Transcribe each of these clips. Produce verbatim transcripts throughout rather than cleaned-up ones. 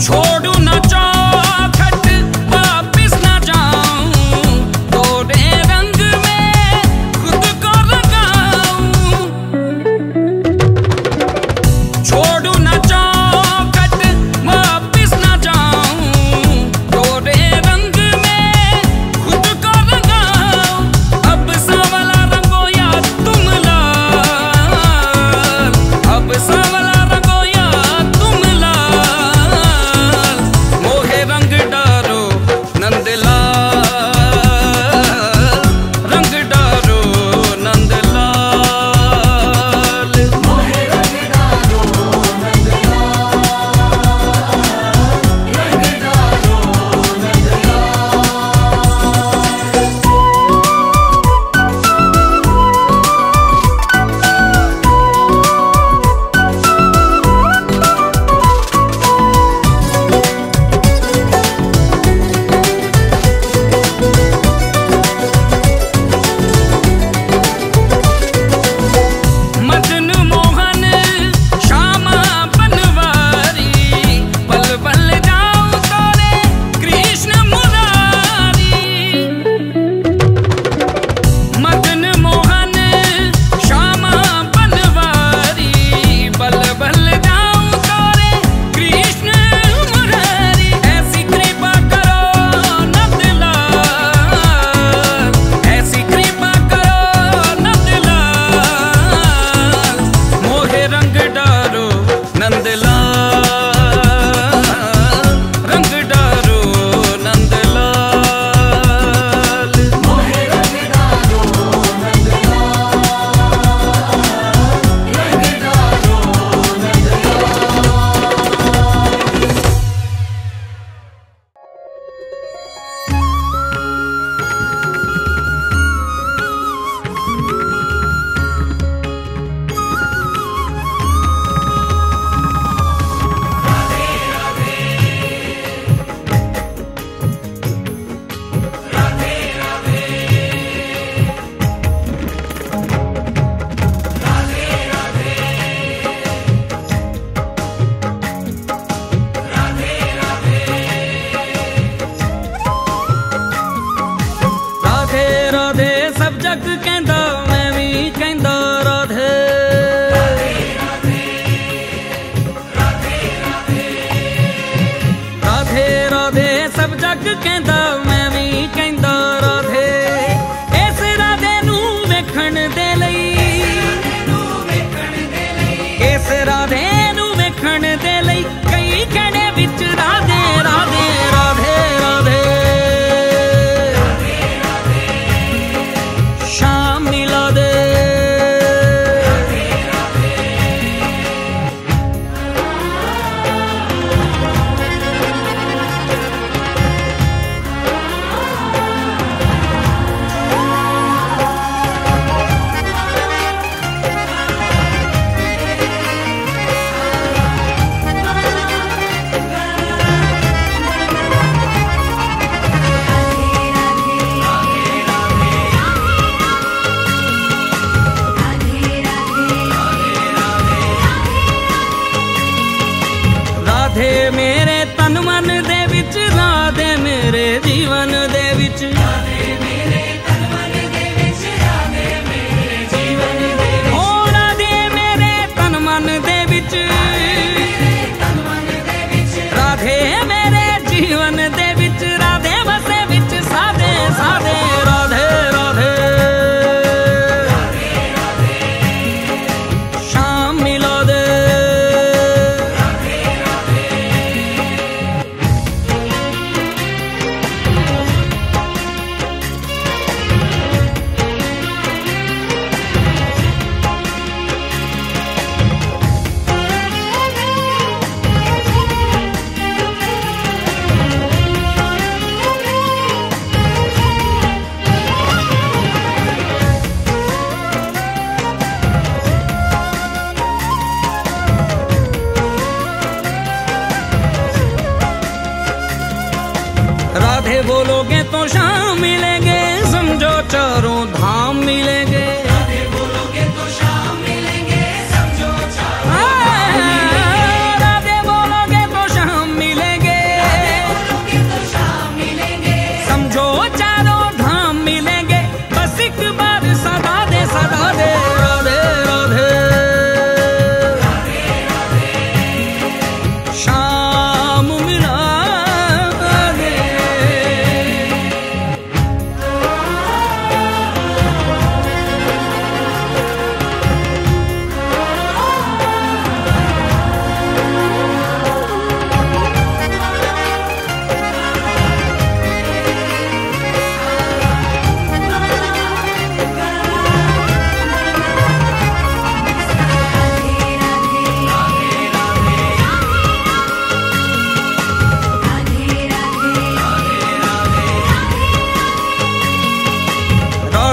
छोड़ू न चौखट वापिस न जाऊं, तोरे रंग में खुद को रंगाऊं। छोड़ू न चौखट वापिस न जाऊं, तोरे रंग में खुद को रंगाऊं। अब सांवला रंगो या तुम लाल, अब सांवला रंगो या तुम लाल, मोहे रंग डारो नंदलाल, रंग डारो नंदलाल, मोहे रंग डारो नंदलाल, रंग डारो नंदलाल। मदन मोहन श्यामा बनवारी, पल पल जाऊं तोरे कृष्ण मुरारी। मदन मोहन श्यामा बनवारी, पल पल जाऊं तोरे कृष्ण मुरारी। ऐसी कृपा करो नंदलाल, ऐसी कृपा करो नंदलाल, मोहे रंग डारो नंदलाल, रंग डारो नंदलाल, मोहे रंग डारो नंदलाल, रंग डारो राधे राधे सब जग कहंदा, मैं भी कहंदा राधे। राधे राधे सब जग कहंदा, मैं भी कहंदा राधे। इस राधे नू वेखण दे लई, इस राधे नू वेखण दे लई कई खड़े विच राधे राधे राधे राधे। शाम मिला दे, राधे मेरे तन मन दे विच, राधे मेरे जीवन दे विच, राधे मेरे तन मन दे विच, राधे मेरे जीवन दे विच, ओ राधे मेरे तन मन दे विच, राधे मेरे जीवन दे विच, राधे बसे विच साधे साधे राधे राधे। शाम मिला दे, राधे बोलोगे तो शाम मिलेंगे, समझो चारों धाम मिलेंगे। राधे बोलोगे तो शाम मिलेंगे, समझो चारों धाम मिलेंगे। राधे बोलोगे तो शाम मिलेंगे,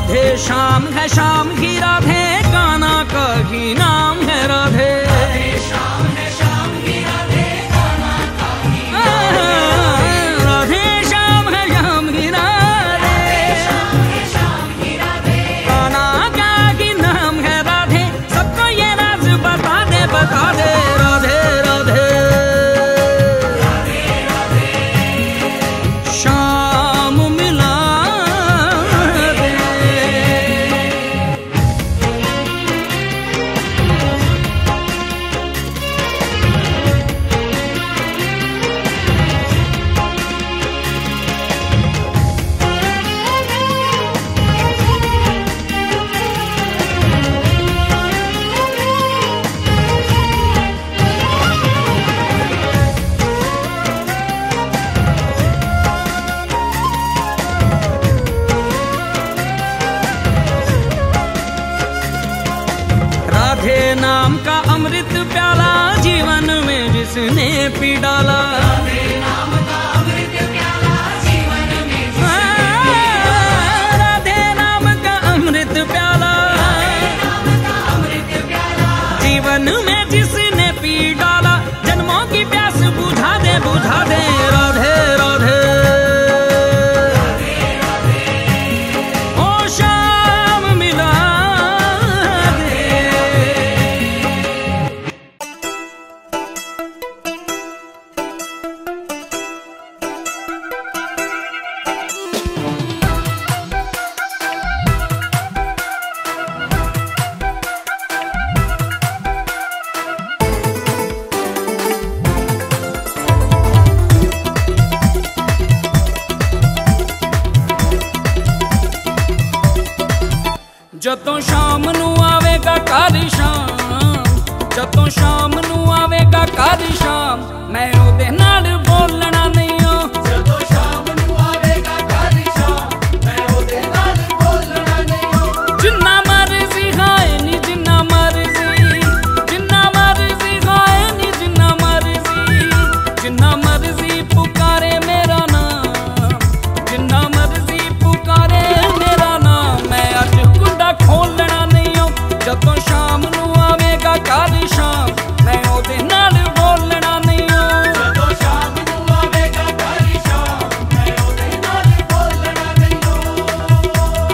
राधे श्याम है श्याम ही राधे, कान्हा का ही नाम है राधे। राधे श्याम है श्याम ही राधे, कान्हा का ही नाम है राधे। राधे श्याम है श्याम ही राधे, श्याम है श्याम ही राधे, कान्हा का ही नाम है राधे। सबको ये राज बता दे बता दे, राधे राधे राधे राधे, श्याम मिला दे। राधे नाम का अमृत प्याला जीवन में जिसने पी डाला, राधे नाम का अमृत प्याला जीवन में जिसने राधे नाम का अमृत प्याला नाम का अमृत प्याला, जीवन में जिसने पी डाला। जन्मों की प्यास बुझा दे बुझा दे, राधे राधे राधे राधे, ओ श्याम मिला दे। ਜਦੋਂ ਸ਼ਾਮ ਨੂੰ ਆਵੇਗਾ ਕਾਲੀ ਸ਼ਾਮ, ਜਦੋਂ ਸ਼ਾਮ ਨੂੰ ਆਵੇਗਾ ਕਾਲੀ ਸ਼ਾਮ, ਮੈਂ ਉਹਦੇ ਨਾਲ ਬੋਲਣਾ ਨਹੀਂ ਓ। ਜਦੋਂ ਸ਼ਾਮ ਨੂੰ ਆਵੇਗਾ ਕਾਲੀ ਸ਼ਾਮ, ਮੈਂ ਉਹਦੇ ਨਾਲ ਬੋਲਣਾ ਨਹੀਂ ਓ। ਜਿੰਨਾ ਮਰਜ਼ੀ ਖਾਏ ਨੀ ਜਿੰਨਾ ਮਰਜ਼ੀ, ਜਿੰਨਾ ਮਰਜ਼ੀ ਖਾਏ ਨੀ ਜਿੰਨਾ ਮਰਜ਼ੀ, ਜਿੰਨਾ ਮਰਜ਼ੀ ਪੁਕਾਰੇ ਮੇਰਾ ਨਾਮ, ਜਿੰਨਾ ਮਰਜ਼ੀ ਪੁਕਾਰੇ ਮੇਰਾ ਨਾਮ, ਮੈਂ ਅੱਜ ਕੁੰਡਾ ਖੋਲਣਾ ਨਹੀਂ ਓ। ਜਦੋਂ ਸ਼ਾਮ ਨੂੰ ਆਵੇਗਾ ਕਾਲੀ ਸ਼ਾਮ, ਮੈਂ ਉਹਦੇ ਨਾਲ ਬੋਲਣਾ ਨਹੀਂ ਓ। ਜਦੋਂ ਸ਼ਾਮ ਨੂੰ ਆਵੇਗਾ ਕਾਲੀ ਸ਼ਾਮ, ਮੈਂ ਉਹਦੇ ਨਾਲ ਬੋਲਣਾ ਨਹੀਂ ਓ।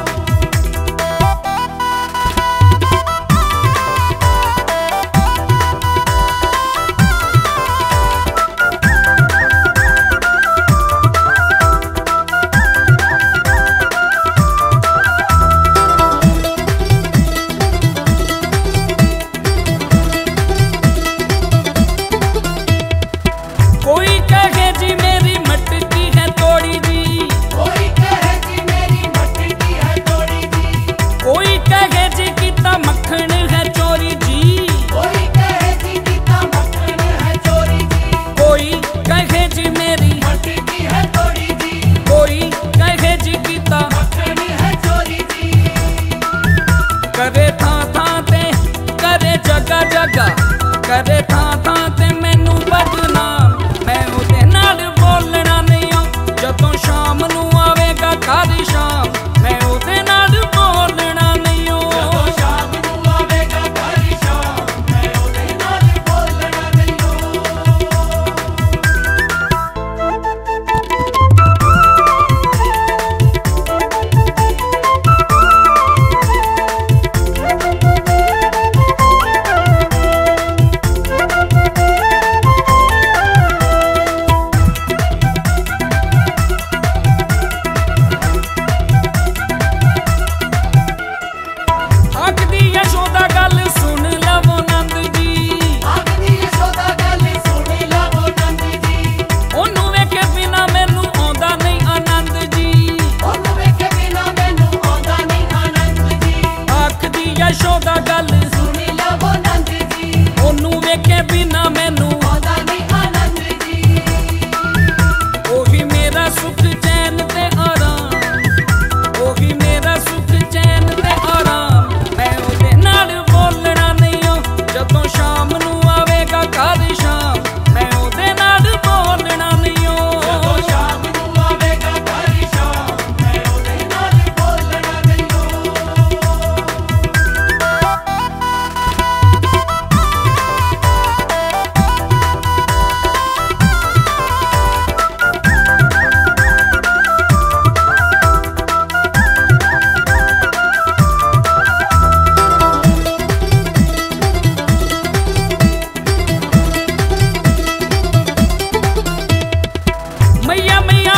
कोई कहे जी मेरी मटकी है तोड़ी जी, कोई कहे जी मेरी मटकी है तोड़ी जी, कोई कहे जी कितना मक्खन है चोरी जी, कोई कहे जी कितना मक्खन है चोरी जी, कोई कहे जी मेरी, मटकी है तोड़ी जी, कोई कहे जी कितना मक्खन है चोरी जी। करे था था ते करे जगह जगह, करे था था ते मैनू बदनाम, मैं ਉਹਦੇ ਨਾਲ ਬੋਲਣਾ ਨਹੀਂ ਓ। ਜਦੋਂ ਸ਼ਾਮ ਨੂੰ ਆਵੇਗਾ ਕਾਲੀ ਸ਼ਾਮ, ਮੈਂ ਉਹਦੇ ਨਾਲ ਬੋਲਣਾ ਨਹੀਂ ਓ। ਜਦੋਂ ਸ਼ਾਮ ਨੂੰ ਆਵੇਗਾ ਕਾਲੀ ਸ਼ਾਮ, ਮੈਂ ਉਹਦੇ ਨਾਲ ਬੋਲਣਾ ਨਹੀਂ ਓ।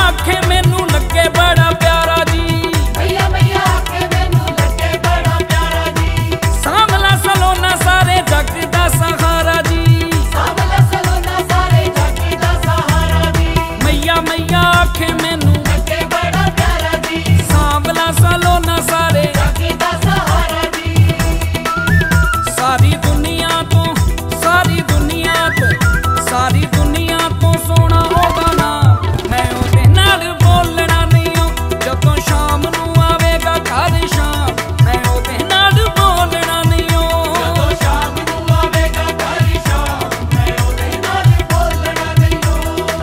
आखे मैनू लगे बड़ा प्यारा जी, मैया मैया आखे मैनू लगे बड़ा प्यारा जी, सांवला सलोना सारे जग दा सहारा जी, सांवला सलोना सारे जग दा सहारा जी, मैया मैया आखे मैनू लगे बड़ा प्यारा जी, सांवला सलोना सारे जग दा सहारा जी। सारी दुनिया तो सारी दुनिया तो सारी दुनिया तो सोना होगा ना, मैं ओदे नाल बोलना नहीं हो, जदों शाम नू आवेगा घर शाम, मैं ओदे नाल बोलना नहीं हो। ਜਦੋਂ ਸ਼ਾਮ ਨੂੰ ਆਵੇਗਾ ਘਰ ਸ਼ਾਮ, ਮੈਂ ਉਹਦੇ ਨਾਲ ਬੋਲਣਾ ਨਹੀਂ ਹੋ।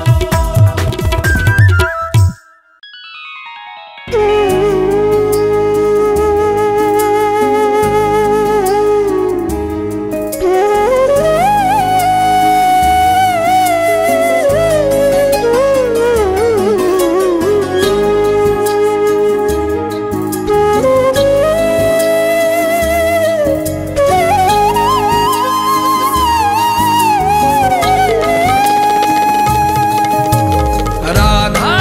राधा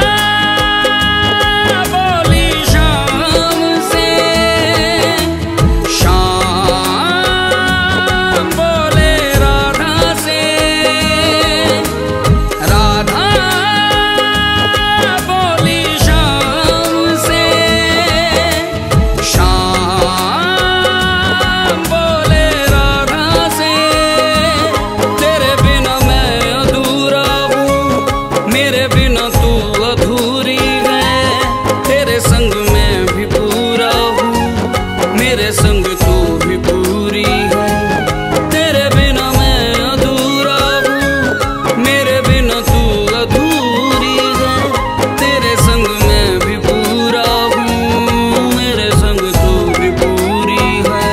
बोली शाम से, शाम बोले राधा से, राधा बोली शाम से, शाम बोले राधा से, तेरे बिना मैं अधूरा हूँ, मेरे बिना तू अधूरी है, तेरे संग मैं भी पूरा हूँ, मेरे संग तू भी पूरी है, तेरे बिना मैं अधूरा हूँ, मेरे बिना तू अधूरी है, तेरे संग मैं भी पूरा हूँ, मेरे संग तू भी पूरी है।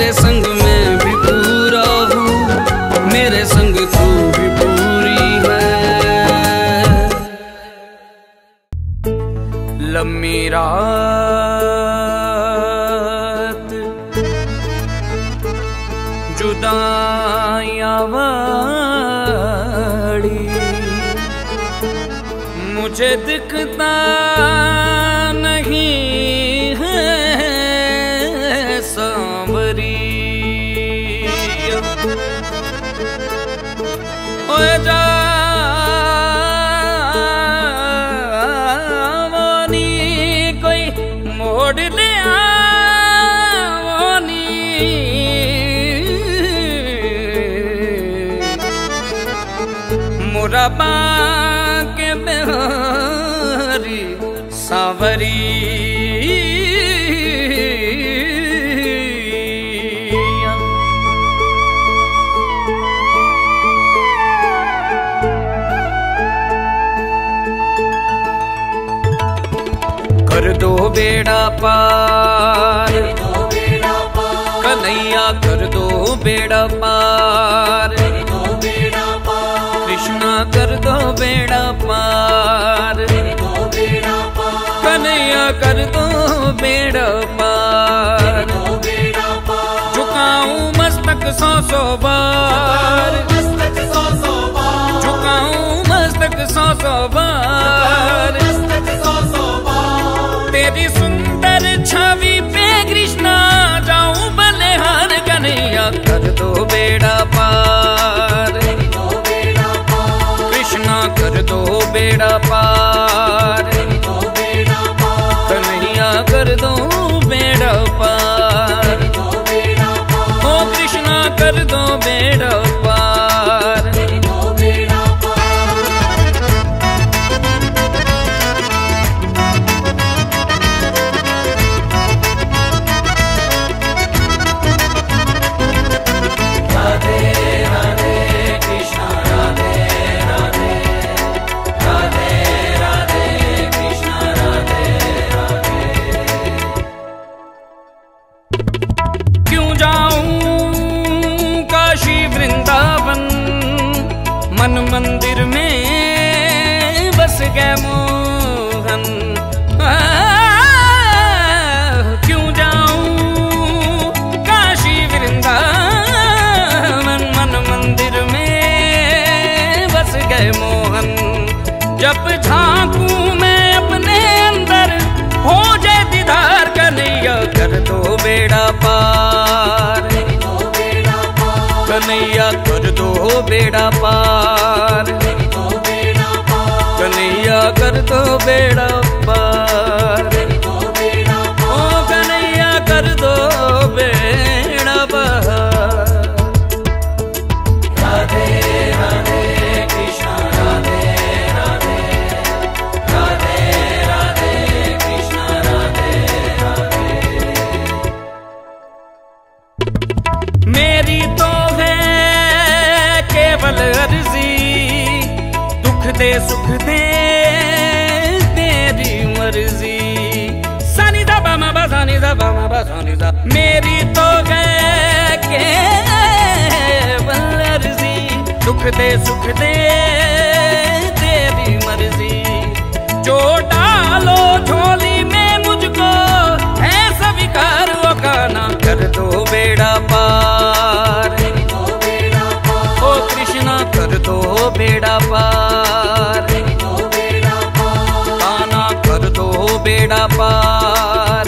तेरे संग मैं भी पूरा हूँ, मेरे संग तू भी पूरी है। लम्बी रात जुदाइयां वाड़ी, मुझे दिखता नहीं है सांवरी। ओए जावानी कोई मोड़ ले आवनी, मुरबा के बिहारी सांवरी। कर दो बेड़ा पार, कन्हैया कर दो बेड़ा पार, कृष्णा कर दो बेड़ा पार, कन्हैया कर दो बेड़ा पार। झुकाऊं मस्तक सौ सौ बार, झुकाऊं मस्तक सौ सौ बार, तेरी सुंदर छवि पे कृष्णा जाऊं बलिहार। कन्हैया कर दो बेड़ा पार, कृष्णा कर दो बेड़ा पार, कन्हैया कर दो बेड़ा पार, ओ कृष्णा कर दो बेड़ा पार। मन मंदिर में बस गए मोहन, क्यों जाऊं काशी वृंदावन। मन मंदिर में बस गए मोहन, जब झांकूं मैं अपने अंदर हो जाए दीदार। कन्हैया कर दो बेड़ा पार, कन्हैया कर दो बेड़ा पार, कन्हैया कर दो बेड़ा पार, ओ कन्हैया कर दो बेड़ा पार। राधे राधे कृष्णा राधे राधे, राधे राधे कृष्णा राधे राधे। मेरी तो केवल अर्जी, दुख दे सुख दे तेरी मर्जी। सानी दा बा मा बा सानी दा बा मा बा सानी दा। मेरी तो है केवल अर्जी, दुख दे सुख दे तेरी मर्जी। जो डालो झोली में मुझको है स्वीकार, वो काना कर दो बेड़ा पार, ओ कृष्णा कर दो बेड़ा पार, काना कर दो बेड़ा पार,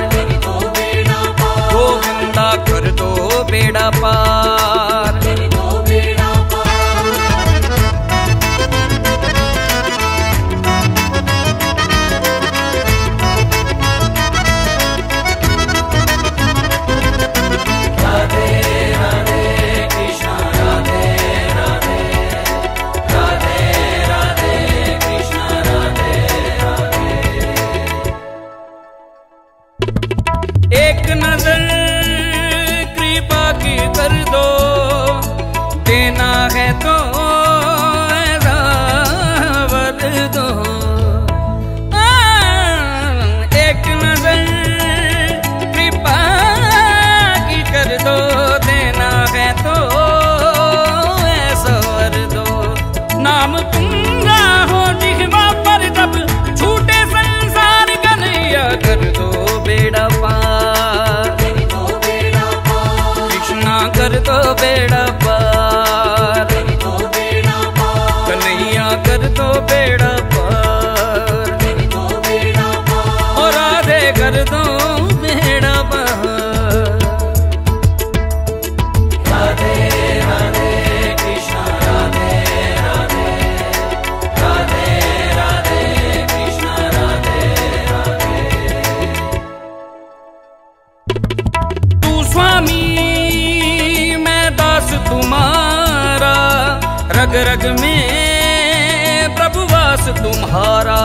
गोविंदा कर दो बेड़ा पार। एक नजर कृपा की कर कर दो बेड़ा पार, कन्हैया कर दो बेड़ा पार, और राधे कर दो बेड़ा पार। राधे राधे कृष्णा राधे राधे, राधे राधे कृष्णा राधे राधे। तू स्वामी मैं दास तुम्हारा, रग रग में प्रभु वास तुम्हारा।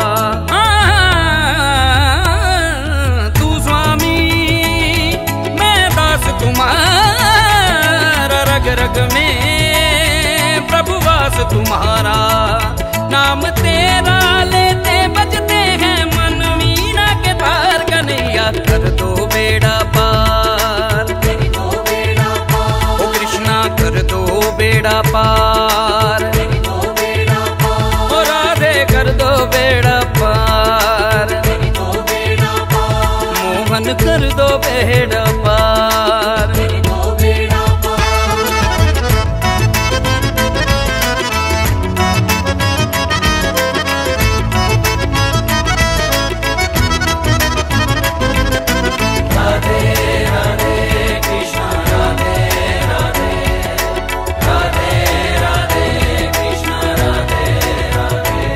तू स्वामी मैं दास तुम्हारा, रग रग में प्रभु वास तुम्हारा। नाम तेरा लेते बजते हैं मन मीना के तार, कन्हैया कर दो बेड़ा पार, ओ कृष्णा कर दो बेड़ा पार, ओ राधे कर दो बेड़ा पार, मोहन कर दो बेड़ा पार। राधे राधे कृष्णा राधे राधे, राधे राधे कृष्णा राधे राधे।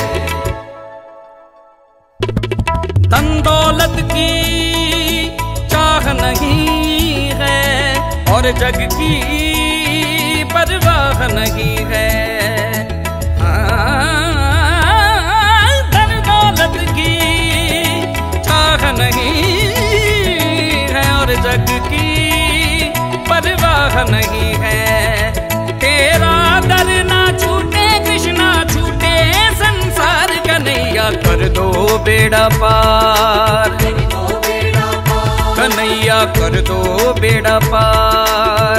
धन दौलत की चाह नहीं है और जग की परवाह नहीं है। हाँ, धन दौलत की चाह नहीं है और जग की परवाह नहीं है। तेरा दर ना छूटे कृष्णा छूटे संसार, कन्हैया कर दो बेड़ा पार, कन्हैया कर दो बेड़ा पार,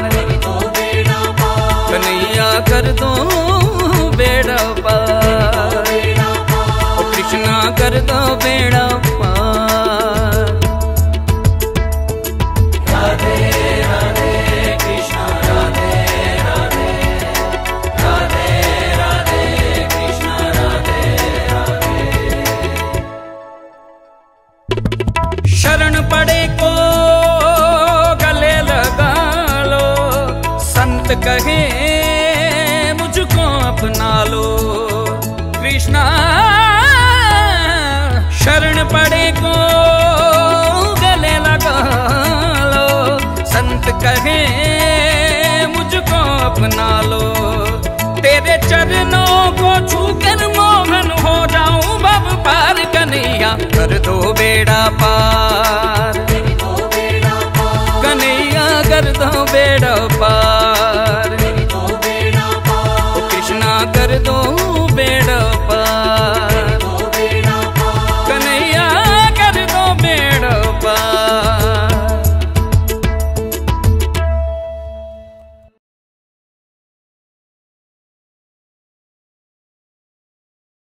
कन्हैया कर दो बेड़ा पार, ओ कृष्णा कर दो बेड़ा पार। राधे राधे कृष्णा राधे राधे, राधे राधे कृष्णा राधे राधे। शरण पड़े को गले लगा लो, संत कहे मुझको अपना लो। कृष्णा शरण पड़े को गले लगा लो, संत कहे मुझको अपना लो। तेरे चरणों को छूकर मोहन हो जाऊं भव पार, कन्हैया कर दो बेड़ा पार,